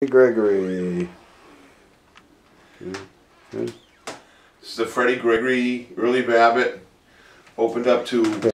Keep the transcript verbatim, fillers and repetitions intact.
Gregory. Good. Good. This is the Freddie Gregory Early Babbitt, opened up to